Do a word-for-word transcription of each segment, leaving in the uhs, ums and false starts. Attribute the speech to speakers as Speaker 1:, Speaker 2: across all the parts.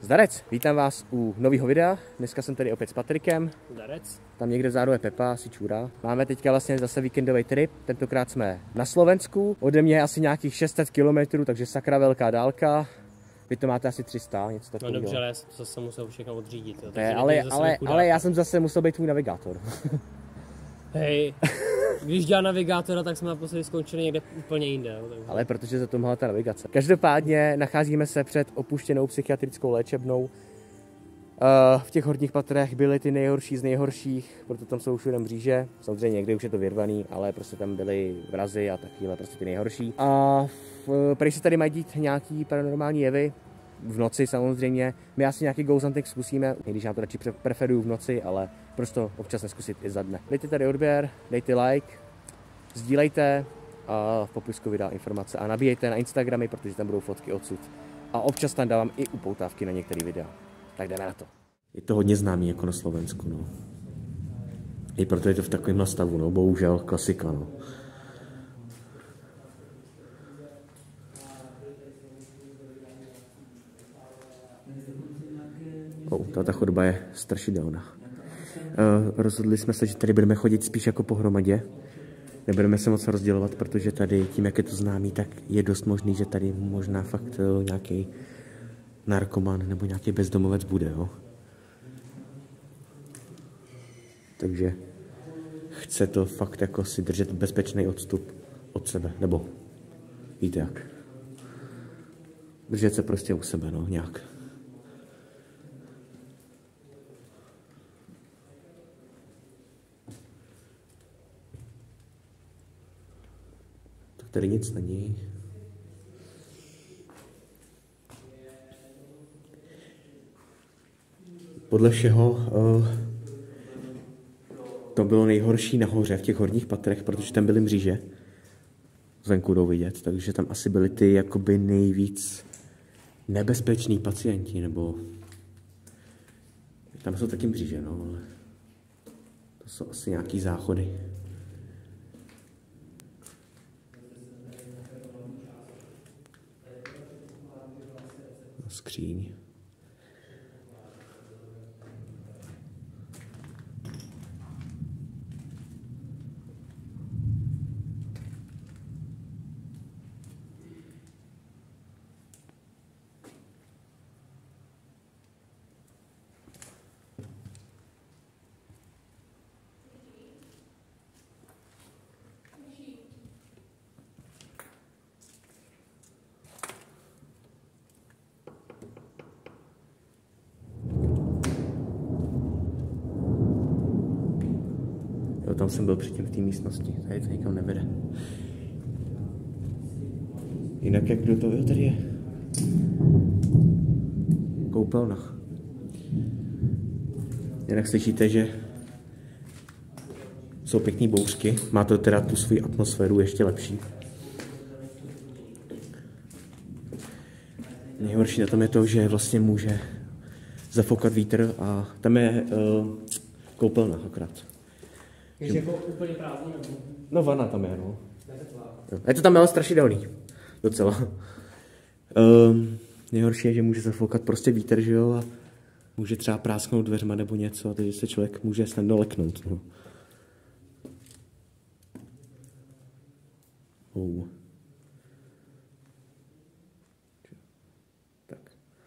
Speaker 1: Zdarec, vítám vás u nového videa. Dneska jsem tady opět s Patrikem.
Speaker 2: Zdarec.
Speaker 1: Tam někde vzadu je Pepa, asi čůra. Máme teďka vlastně zase víkendový trip. Tentokrát jsme na Slovensku. Ode mě je asi nějakých šest set kilometrů, takže sakra velká dálka. Vy to máte asi tři sta, něco takového.
Speaker 2: No dobře, ale já jsem to zase musel všechno odřídit. Jo.
Speaker 1: Ne, ale, ale, ale já jsem zase musel být tvůj navigátor.
Speaker 2: Hej, když dělá navigátora, tak jsme naposledy skončili někde úplně jinde. Jo, takže.
Speaker 1: Ale protože za to mohla ta navigace. Každopádně nacházíme se před opuštěnou psychiatrickou léčebnou. V těch horních patrech byly ty nejhorší z nejhorších, proto tam jsou všude mříže. Samozřejmě někdy už je to vyrvaný, ale prostě tam byly vrazy a takovéhle prostě ty nejhorší. A prý se tady mají dít nějaký paranormální jevy. V noci samozřejmě. My asi nějaký ghost hunting zkusíme, i když já to radši preferuju v noci, ale prostě občas neskusit i za dne. Dejte tady odběr, dejte like, sdílejte a v popisku videa informace a nabíjejte na Instagramy, protože tam budou fotky odsud. A občas tam dávám i upoutávky na některé videa. Tak jdeme na to. Je to hodně známý jako na Slovensku, no. I proto je to v takovémhle stavu, no, bohužel, klasika, no. Oh, tato chodba je strašidelná. Uh, rozhodli jsme se, že tady budeme chodit spíš jako pohromadě. Nebudeme se moc rozdělovat, protože tady tím, jak je to známý, tak je dost možný, že tady možná fakt uh, nějaký narkoman nebo nějaký bezdomovec bude, jo. Takže chce to fakt jako si držet bezpečný odstup od sebe, nebo víte jak. Držet se prostě u sebe, no, nějak. Tak tady nic není. Podle všeho uh, to bylo nejhorší nahoře v těch horních patrech, protože tam byly mříže. Zvenku jdou vidět, takže tam asi byly ty jakoby nejvíc nebezpeční pacienti, nebo tam jsou taky mříže, no, ale to jsou asi nějaký záchody. Skříň. Jo, tam jsem byl předtím v té místnosti, tady to nikam nevede. Jinak jak do toho, jo, tady je koupelna. Jinak slyšíte, že jsou pěkný bouřky, má to teda tu svoji atmosféru ještě lepší. Nejhorší na tom je to, že vlastně může zafoukat vítr a tam je uh, koupelna akorát.
Speaker 2: Je jako úplně prázdný, nebo?
Speaker 1: No vana tam je, no. Je to tam ale strašidelný. Docela. Um, nejhorší je, že může zafoukat prostě vítr, že jo, a může třeba prásknout dveřma nebo něco, a takže se člověk může snadno leknout, no. Oh. Tak.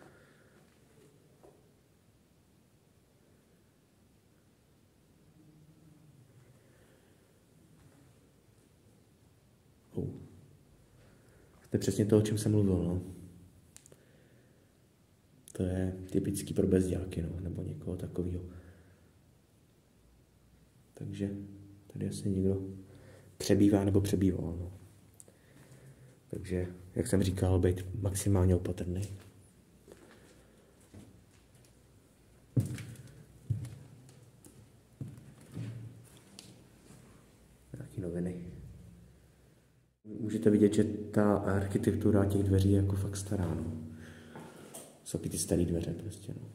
Speaker 1: Oh. To je přesně to, o čem jsem mluvil, no. To je typický pro bezděláky, no, nebo někoho takového. Takže tady asi někdo přebývá nebo přebýval, no. Takže, jak jsem říkal, být maximálně opatrný. Nějaký noviny. Můžete vidět, že ta architektura těch dveří je jako fakt stará, no. Jsou ty staré dveře prostě, no.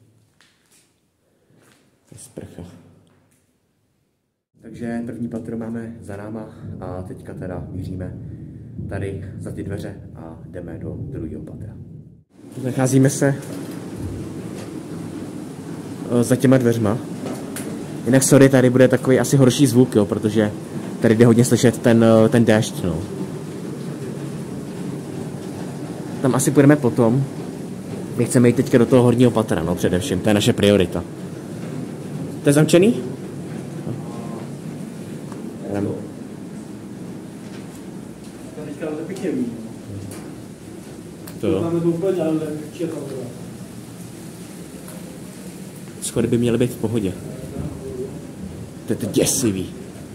Speaker 1: To je sprcha. Takže první patro máme za náma a teďka teda míříme tady za ty dveře a jdeme do druhého patra. Nacházíme se za těma dveřma. Jinak sorry, tady bude takový asi horší zvuk, jo, protože tady jde hodně slyšet ten, ten déšť, no. Tam asi půjdeme potom. My chceme jít teďka do toho horního patra, no především, to je naše priorita. To je zamčený? Jdeme. To jo. Schody by měly být v pohodě. To je to děsivý.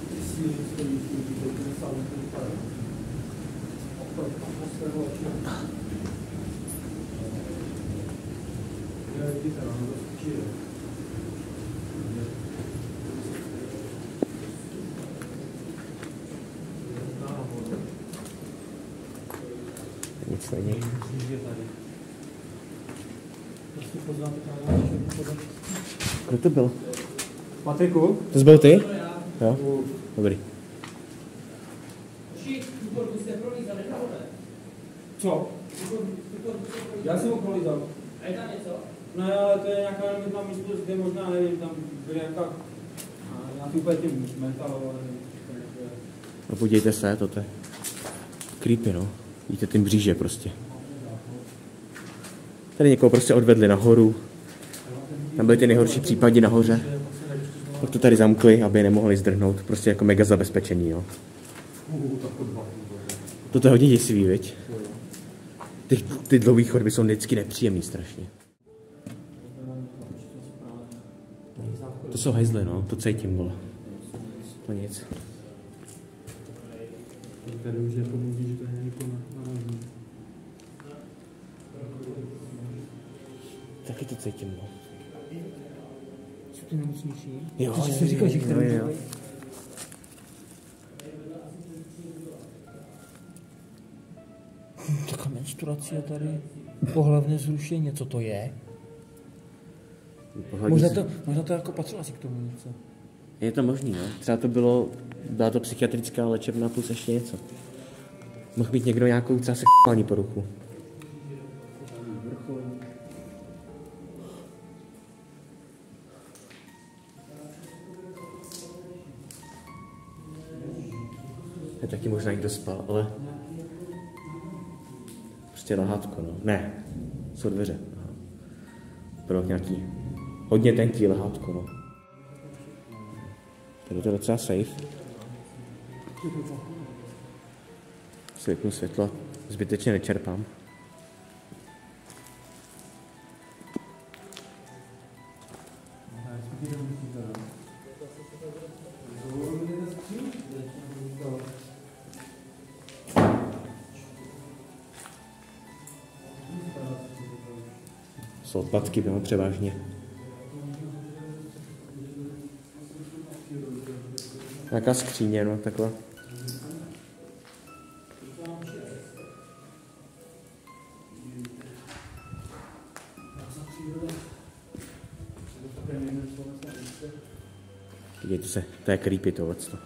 Speaker 1: Nic není. Kdo to byl?
Speaker 3: Patriku?
Speaker 1: To jsi byl ty? Jo? Dobrý.
Speaker 3: Co? Já jsem ho prolízal. A je tam něco? No ale to je nějaká jedna místnost, kde možná, nevím, tam byly nějaká... Já tu úplně tím metalové,
Speaker 1: No podívejte se, to je creepy, no. Vidíte tím bříže prostě. Tady někoho prostě odvedli nahoru. Tam byly ty nejhorší případy nahoře. Pak to tady zamkli, aby nemohli zdrhnout. Prostě jako mega zabezpečení, jo. Toto je hodně děsivý, viď? Ty, ty dlouhý chodby jsou vždycky nepříjemný strašně. To jsou hajzly, no. To cítím, vole. To nic.
Speaker 3: Tady už jako mluví, že to je jako narazí.
Speaker 1: Taky to cítím, no.
Speaker 3: Jsou ty nemocnější?
Speaker 1: Jo,
Speaker 3: ty jsi říkal, že který
Speaker 1: jo, jo.
Speaker 3: Taká menstruace tady. Pohlavné zrušení, co to je? Možná to, možná to jako patřilo asi k tomu něco.
Speaker 1: Je to možný, no. Třeba to bylo, byla to psychiatrická léčebna plus ještě něco. Mohl mít někdo nějakou třeba sexuální poruchu. Je taky možná někdo spal, ale... Prostě lehátko, no. Ne, jsou dveře. Aha. Pro nějaký hodně tenký lehátko, no. Tady to je docela safe. Si vypnu světlo, zbytečně nečerpám. Jsou odpadky, no, převážně. Nějaká skříně, no, takhle. Podívejte se, to je creepy tohleto.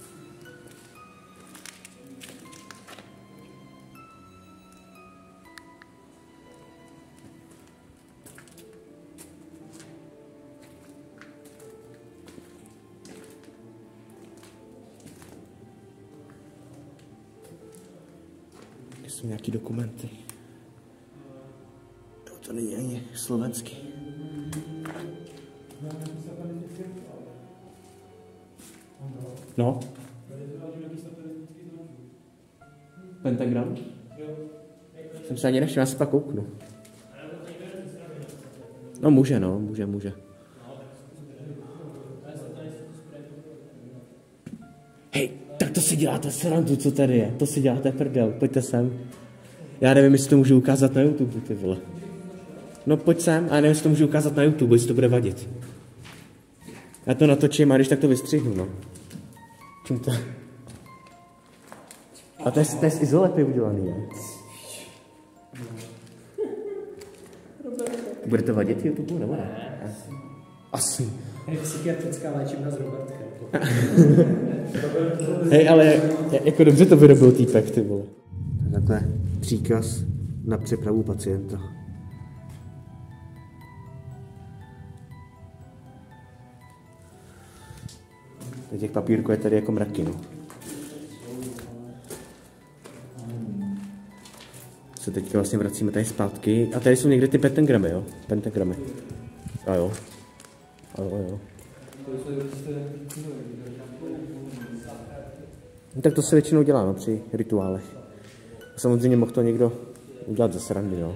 Speaker 1: Kde jsou nějaký dokumenty? To, to není ani slovensky. No. Pentagram? Jsem se ani nevšiml, já se pak kouknu. No může, no, může, může. Hej, tak to si děláte srandu, co tady je. To si děláte prdel, pojďte sem. Já nevím, jestli to můžu ukázat na YouTube, ty vole. No pojď sem, a nevím, jestli to můžu ukázat na YouTube, jestli to bude vadit. Já to natočím a když tak to vystřihnu, no. Čím to? A to je, to je z izolepy udělaný, ne? Bude to vadit YouTube, nebo ne? Asi.
Speaker 3: Je psychiatrická léčebna z Robertka.
Speaker 1: Hej, ale jako dobře to vyrobil týpek, ty vole. Takhle příkaz na přepravu pacienta. Těch papírků je tady jako mraky, no. Se teďka vlastně vracíme tady zpátky. A tady jsou někde ty pentagramy, jo? Pentagramy. A jo. A jo, jo. No, tak to se většinou dělá, no, při rituálech. Samozřejmě mohl to někdo udělat za srandy, no.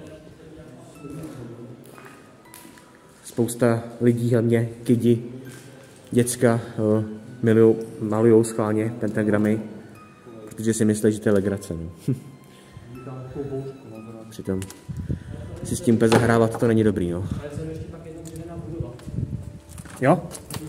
Speaker 1: Spousta lidí, hlavně kidi, děcka, jo, milujou, malujou schválně pentagramy, protože si myslí, že to je legrace, no. Přitom si s tím úplně zahrávat, to není dobrý, no. Jo?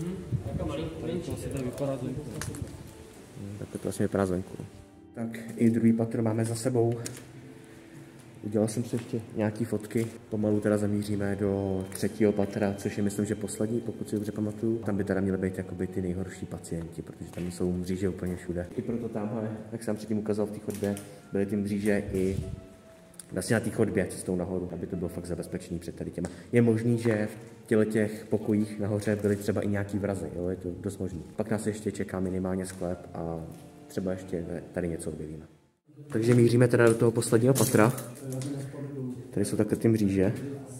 Speaker 1: Tak to vlastně vypadá zvenku. Tak i druhý patro máme za sebou. Udělal jsem si ještě nějaký fotky. Pomalu teda zamíříme do třetího patra, což je myslím, že poslední, pokud si dobře pamatuju. Tam by teda měly být jakoby ty nejhorší pacienti, protože tam jsou mříže úplně všude. I proto tamhle, jak jsem předtím ukázal v té chodbě, byly ty mříže i vlastně na té chodbě cestou nahoru, aby to bylo fakt zabezpečený před tady těma. Je možný, že v těle těch pokojích nahoře byly třeba i nějaký vrazy, jo, je to dost možný. Pak nás ještě čeká minimálně sklep a třeba ještě tady něco objevíme. Takže míříme teda do toho posledního patra. Tady jsou takhle ty mříže.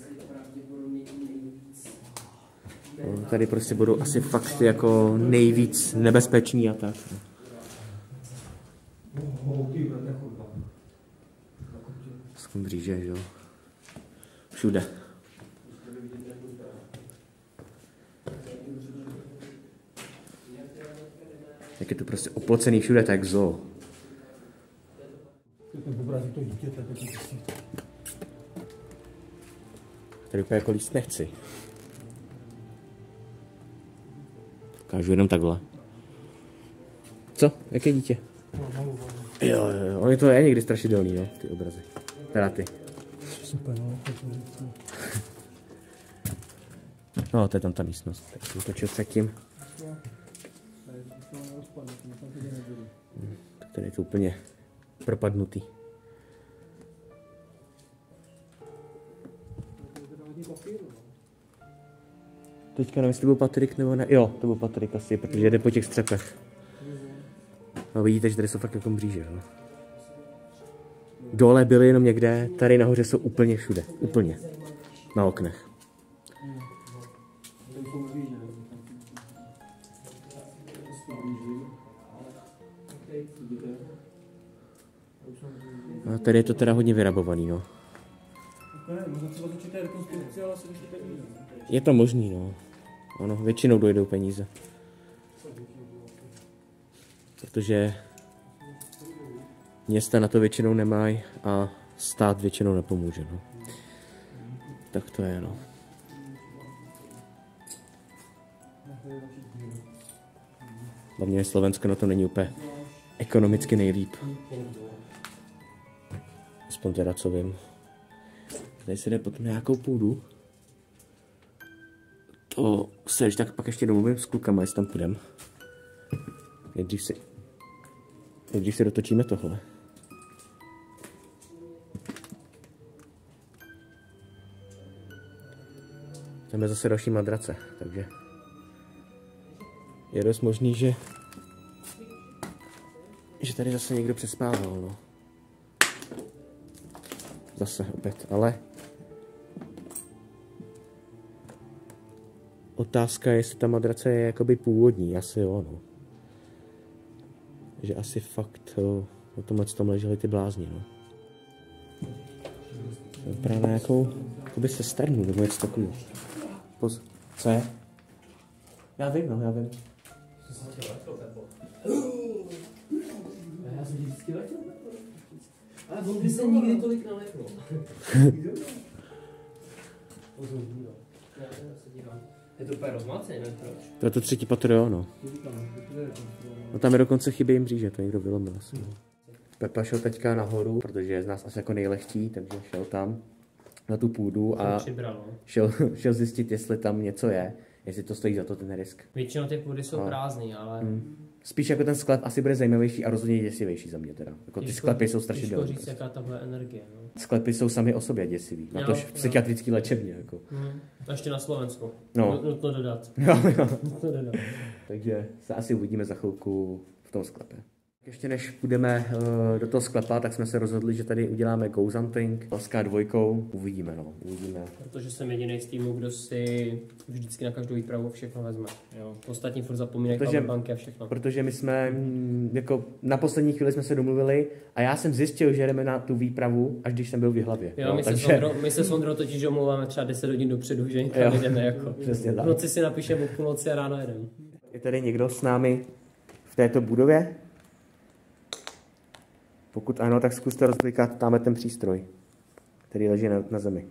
Speaker 1: Tady prostě budou asi fakt jako nejvíc nebezpeční a tak. Jsou mříže, jo. Všude. Jak je to prostě oplocený všude, tak zoo. Tady úplně jako líst nechci. Ukážu jenom takhle. Co? Jaké dítě? Jo, jo, jo. Ono to je někdy strašidelný, no, ty obrazy. Teda ty.
Speaker 4: Super, no.
Speaker 1: No, to je tam ta místnost. Tak jsem točil předtím. Tak tady je to úplně propadnutý. Teďka nevím, jestli to byl Patrik nebo ne. Jo, to byl Patrik asi, protože jde po těch střepech. No vidíte, že tady jsou fakt jako mříže, jo. Dole byly jenom někde, tady nahoře jsou úplně všude. Úplně. Na oknech. A tady je to teda hodně vyrabovaný, no. Je to možný, no. Ano, většinou dojdou peníze. Protože města na to většinou nemají a stát většinou nepomůže, no. Tak to je, no. Hlavně Slovensko na to není úplně ekonomicky nejlíp. Aspoň teda co vím. Tady se jde potom nějakou půdu. To se když tak pak ještě domluvím s klukama, jestli tam půjdem. Nejdřív si, nejdřív si dotočíme tohle. Tam je zase další madrace, takže je dost možný, že, že tady zase někdo přespával, no. Zase opět, ale otázka je, jestli ta madrace je jakoby původní, asi jo, no. Že asi fakt o, o tomhle tom leželi ty blázni, no. To vypadá na nějakou, jakoby sesternu, nebo něco takového. Poz, co je? Já vím, no, já vím.
Speaker 2: Já jsem vždycky letěl. Ale on by se nikdy tolik nalekl. Je to úplně rozmácený, ne? Proč?
Speaker 1: To je to třetí patro, jo, no. No tam je dokonce chybí jim mříže, to někdo vylomil asi. Pepa šel teďka nahoru, protože je z nás asi jako nejlehčí, takže šel tam na tu půdu a šel, šel zjistit, jestli tam něco je. jestli to stojí za to ten risk.
Speaker 2: Většinou ty půdy jsou
Speaker 1: No.
Speaker 2: prázdný, ale...
Speaker 1: Hmm. Spíš jako ten sklep asi bude zajímavější a rozhodně děsivější za mě teda. Jako ty
Speaker 2: Těžko-
Speaker 1: sklepy jsou strašně
Speaker 2: těžko
Speaker 1: dělé.
Speaker 2: říct,
Speaker 1: Prostě.
Speaker 2: jaká tam bude energie. No.
Speaker 1: Sklepy jsou sami o sobě děsivý. Na
Speaker 2: Jo,
Speaker 1: to
Speaker 2: jo.
Speaker 1: v psychiatrický léčebně. Jako.
Speaker 2: Hmm. A ještě na Slovensku.
Speaker 1: No.
Speaker 2: Nutno dodat.
Speaker 1: Jo, jo.
Speaker 2: Nutno dodat.
Speaker 1: Takže se asi uvidíme za chvilku v tom sklepě. Ještě než půjdeme uh, do toho sklepa, tak jsme se rozhodli, že tady uděláme ghost hunting s K dva. Uvidíme, no, uvidíme.
Speaker 2: Protože jsem jediný z týmu, kdo si vždycky na každou výpravu všechno vezme. Jo. Ostatní furt zapomínají
Speaker 1: Protože-
Speaker 2: banky a všechno.
Speaker 1: Protože my jsme, mm, jako na poslední chvíli jsme se domluvili a já jsem zjistil, že jdeme na tu výpravu, až když jsem byl v Jihlavě.
Speaker 2: Jo,
Speaker 1: no,
Speaker 2: my,
Speaker 1: takže...
Speaker 2: se Sondro, my se s Ondrou totiž domluváme třeba deset hodin dopředu, že někam
Speaker 1: Jo.
Speaker 2: jdeme jako.
Speaker 1: Přesně tak.
Speaker 2: V noci si napíšeme o půlnoci a ráno jedeme.
Speaker 1: Je tady někdo s námi v této budově? Pokud ano, tak zkuste rozklikat tamhle ten přístroj, který leží na, na zemi.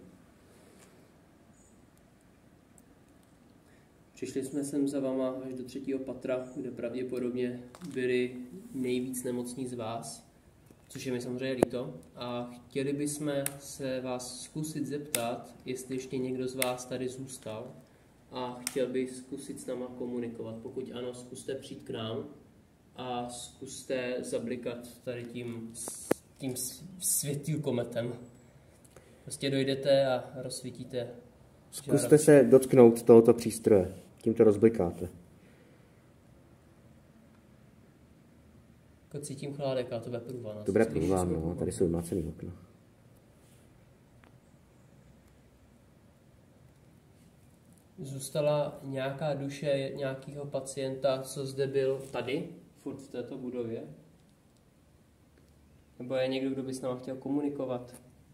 Speaker 2: Přišli jsme sem za váma až do třetího patra, kde pravděpodobně byli nejvíc nemocní z vás, což je mi samozřejmě líto. A chtěli bychom se vás zkusit zeptat, jestli ještě někdo z vás tady zůstal a chtěl by zkusit s náma komunikovat. Pokud ano, zkuste přijít k nám a zkuste zablikat tady tím, tím světýlkometem. Prostě dojdete a rozsvítíte.
Speaker 1: Zkuste se dotknout tohoto přístroje. Tím to rozblikáte.
Speaker 2: Jako cítím chládek, a to bude průvá.
Speaker 1: To bude průvá, no. Tady jsou vymácený okna.
Speaker 2: Zůstala nějaká duše nějakého pacienta, co zde byl tady, furt v této budově? Nebo je někdo, kdo by s náma chtěl komunikovat?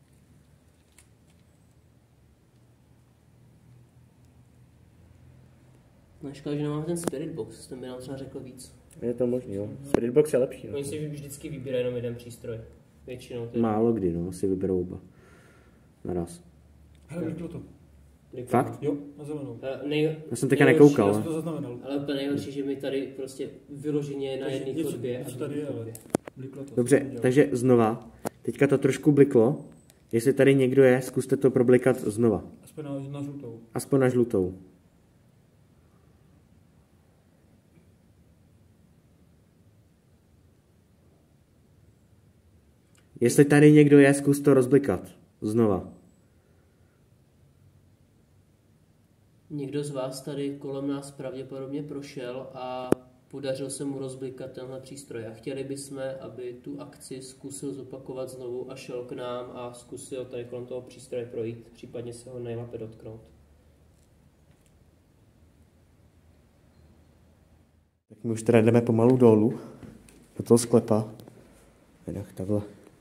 Speaker 2: No, škoda, že nemáme ten spirit box, ten by nám třeba řekl víc.
Speaker 1: Je to možný, jo. Spirit box je lepší. No.
Speaker 2: Oni si vždycky vybírají jenom jeden přístroj. Většinou. Tedy.
Speaker 1: Málo kdy, no. Si vyberou oba. Naraz.
Speaker 3: Hele, vyklo to.
Speaker 1: Fakt?
Speaker 3: Jo, na zelenou.
Speaker 2: A nej,
Speaker 1: Já jsem teďka
Speaker 2: nejhorší-
Speaker 1: nekoukal.
Speaker 3: Já
Speaker 1: ale-
Speaker 3: jsem to zaznamenal.
Speaker 2: Ale úplně nejhorší, že my tady prostě vyloženě na
Speaker 3: Takže
Speaker 2: jedné
Speaker 3: něco-
Speaker 2: chodbě.
Speaker 3: něco
Speaker 2: a
Speaker 3: tady je,
Speaker 2: druhé
Speaker 3: ale-
Speaker 2: chodbě.
Speaker 3: Vyklo to.
Speaker 1: Dobře,
Speaker 3: jsem to
Speaker 1: takže znova. Teďka to trošku bliklo. Jestli tady někdo je, zkuste to problikat znova.
Speaker 3: Aspoň na, na žlutou.
Speaker 1: Aspoň na žlutou. Jestli tady někdo je, zkus to rozblikat. Znova.
Speaker 2: Někdo z vás tady kolem nás pravděpodobně prošel a podařil se mu rozblikat tenhle přístroj. A chtěli bychom, aby tu akci zkusil zopakovat znovu a šel k nám a zkusil tady kolem toho přístroje projít, případně se ho nejlépe dotknout.
Speaker 1: Tak my už teda jdeme pomalu dolů. Do toho sklepa. Jinak takhle.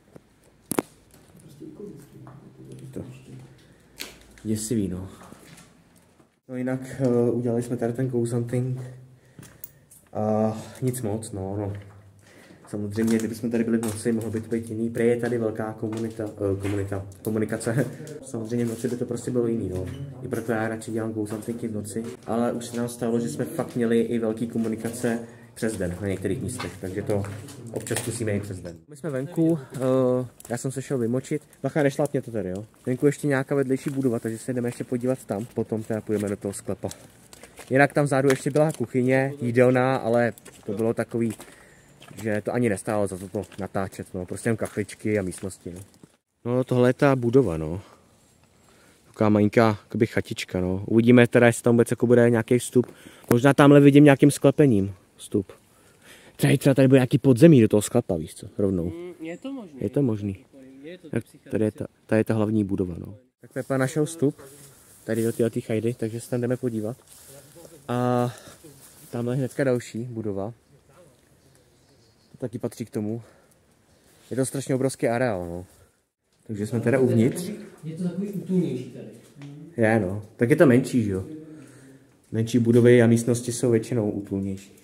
Speaker 1: To. Děsivý, no. No jinak uh, udělali jsme tady ten ghost hunting. A nic moc, no, no. Samozřejmě, kdybychom tady byli v noci, mohlo by to být jiný. Prej je tady velká komunita, uh, komunita, komunikace. Samozřejmě v noci by to prostě bylo jiný, no. I proto já radši dělám ghost huntingy v noci. Ale už se nám stalo, že jsme fakt měli i velký komunikace přes den na některých místech, takže to občas zkusíme i přes den. My jsme venku, uh, já jsem se šel vymočit. Bacha, nešlapně to tady, jo. Venku ještě nějaká vedlejší budova, takže se jdeme ještě podívat tam, potom teda půjdeme do toho sklepa. Jinak tam vzadu ještě byla kuchyně, jídelná, ale to bylo takový, že to ani nestálo za to, to natáčet, no. Prostě jen kachličky a místnosti, no. No tohle je ta budova, no. Taková malinká jakoby chatička, no. Uvidíme teda, jestli tam vůbec jako bude nějaký vstup. Možná tamhle vidím nějakým sklepením vstup. Třeba, třeba tady bude nějaký podzemí do toho sklepa, víš co, rovnou.
Speaker 2: Mm, je to možné.
Speaker 1: Je to možný.
Speaker 2: Je to
Speaker 1: Tak tady je ta, tady je ta hlavní budova, no. Tak Pepa našel vstup, tady do této chajdy, takže se tam jdeme podívat. A tamhle hnedka další budova. To taky patří k tomu. Je to strašně obrovský areál, no. Takže jsme teda uvnitř.
Speaker 2: Je to takový útulnější tady.
Speaker 1: Je, no. Tak je to menší, že jo. Menší budovy a místnosti jsou většinou útulnější.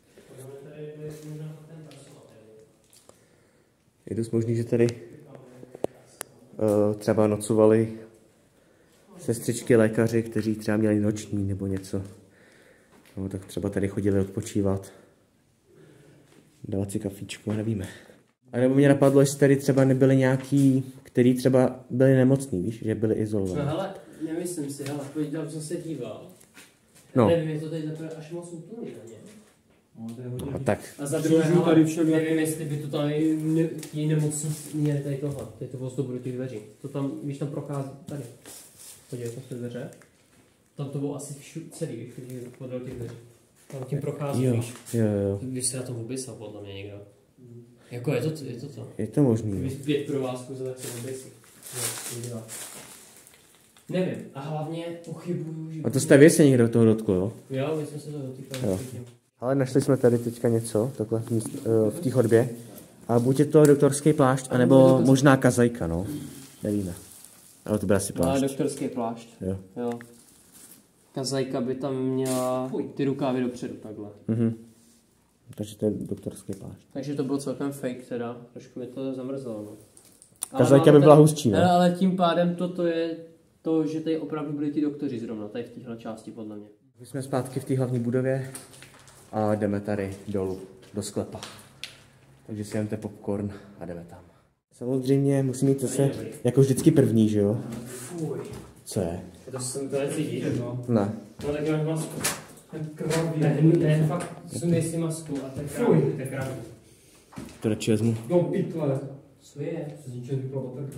Speaker 1: Je dost možný, že tady uh, třeba nocovali sestřičky, lékaři, kteří třeba měli noční nebo něco. No, tak třeba tady chodili odpočívat. Dávat si kafíčko, nevíme. A nebo mě napadlo, jestli tady třeba nebyli nějaký, který třeba byli nemocní, víš, že byli izolovaní.
Speaker 2: No hele, nemyslím si, hele, pojď, tam jsem se díval.
Speaker 1: No.
Speaker 2: Nevím, je to tady zaprvé až moc úplný na ně.
Speaker 3: No, to je hodně.
Speaker 1: A tak.
Speaker 2: A za druhé,
Speaker 3: Křížů tady všeli.
Speaker 2: nevím, jestli by to tady ne, ti nemocní měli tady tohle. Tady to vlastně do těch dveří. To tam, když tam prochází, tady. Podívej, to jsou dveře. Tam to bylo asi všu, celý, když podal těch dveří. Tam tím prochází,
Speaker 1: Jo,
Speaker 2: víš.
Speaker 1: jo, jo.
Speaker 2: Když se na tom obysal, podle mě někdo. Mm. Jako je to, je to to.
Speaker 1: Je to možný.
Speaker 2: Když pět pro vás kuze, tak se obysí. No, nevím. A hlavně pochybuju, že...
Speaker 1: A to jste vy se někdo toho dotkl, jo?
Speaker 2: Jo, my jsme se to dotýkali.
Speaker 1: Ale našli jsme tady teďka něco, takhle v, míst, uh, v té chodbě. A buď je to doktorský plášť, anebo možná kazajka, no. Nevíme. Ale to bude asi
Speaker 2: No,
Speaker 1: plášť.
Speaker 2: doktorský plášť.
Speaker 1: Jo.
Speaker 2: Jo. Kazajka by tam měla ty rukávy dopředu, takhle.
Speaker 1: Mhm. Takže to je doktorský plášť.
Speaker 2: Takže to byl celkem fake teda, trošku mě to zamrzelo, no.
Speaker 1: Kazajka by byla hustší,
Speaker 2: ne?
Speaker 1: no.
Speaker 2: Ale tím pádem toto je to, že tady opravdu byli ti doktoři zrovna, tady v téhle části podle mě.
Speaker 1: My jsme zpátky v té hlavní budově a jdeme tady dolů, do sklepa. Takže si jemte popcorn a jdeme tam. Samozřejmě musí mít zase jako vždycky první, že jo?
Speaker 2: Fuj.
Speaker 1: Co je?
Speaker 2: To jsem to necítíš, no.
Speaker 1: Ne.
Speaker 2: No tak máš masku. Ne, ne, fakt, sundej si masku a tak krávy, tak krávy.
Speaker 1: To radši vezmu.
Speaker 3: No pytle.
Speaker 2: Co je?
Speaker 3: Se zničil vypla baterka.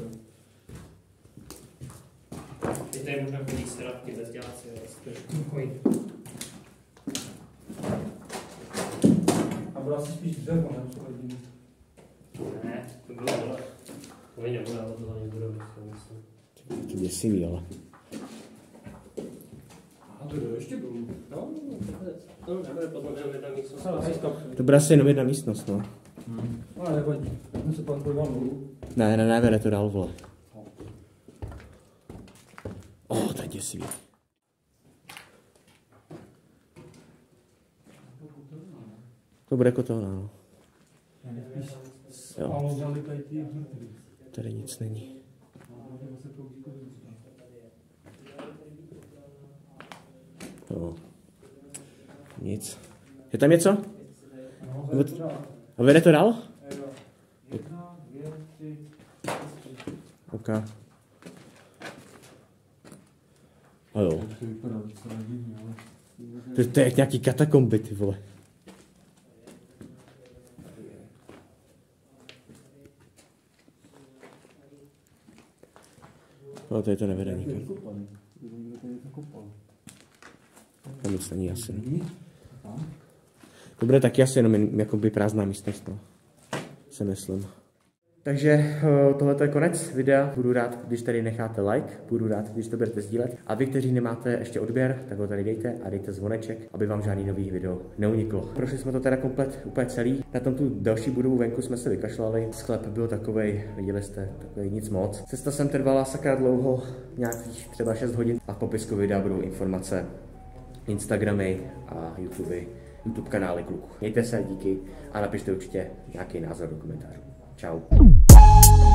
Speaker 2: Ty tady možná chodí stravky, bezděláci, trošku chodí.
Speaker 3: A byla si spíš dřevo, ne?
Speaker 2: Ne, to bylo dole. To není nebude, ale to nebude, myslím.
Speaker 1: To je děsivý, ale.
Speaker 3: A to ještě bylo.
Speaker 2: No, to nebude potom jenom jedna místnost.
Speaker 1: To bude asi jenom jedna místnost, no.
Speaker 3: Hmm. Ale nevadí. Já se pak podívám dolů.
Speaker 1: Ne, ne, ne, vede to dál, vole. Oh, to je děsivý. To bude kotelná, no. Jo. Tady nic není. Jo. Nic. Je tam něco? A vede to dál? OK. A jo. To, to je jak nějaký katakomby, ty vole. No, tady to nevede nikam. Tam nic není asi. No. To bude taky asi jenom jakoby prázdná místnost, no. Se myslím. Takže tohle je konec videa. Budu rád, když tady necháte like, budu rád, když to budete sdílet. A vy, kteří nemáte ještě odběr, tak ho tady dejte a dejte zvoneček, aby vám žádný nový video neuniklo. Prošli jsme to teda komplet úplně celý. Na tom tu další budovu venku jsme se vykašlali. Sklep byl takovej, viděli jste, takovej nic moc. Cesta sem trvala sakra dlouho, nějakých třeba šest hodin. A v popisku videa budou informace, Instagramy a YouTube, YouTube kanály kluků. Mějte se, díky a napište určitě nějaký názor do komentářů. Čau.